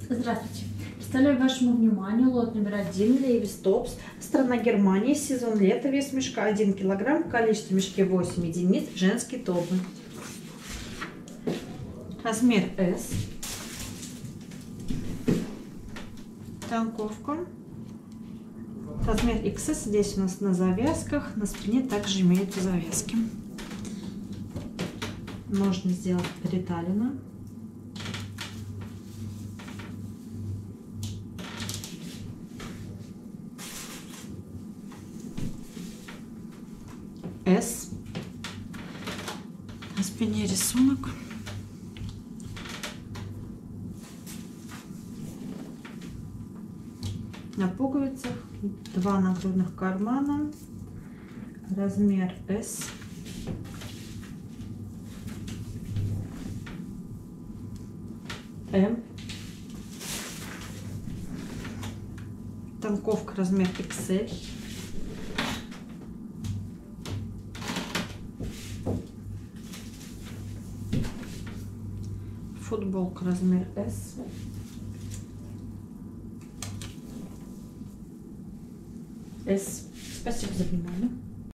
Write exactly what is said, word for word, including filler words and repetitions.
Здравствуйте! Представляю вашему вниманию лот номер один Levi's Tops. Страна Германия, сезон лета, вес мешка один килограмм, количество в мешке восемь единиц, женские топы. Размер S. Толковка. Размер икс эс. Здесь у нас на завязках, на спине также имеются завязки. Можно сделать приталено. S. На спине рисунок. На пуговицах два нагрудных кармана. Размер S. М. Толковка размер икс эль. Футболка размер эс. С. Спасибо за внимание.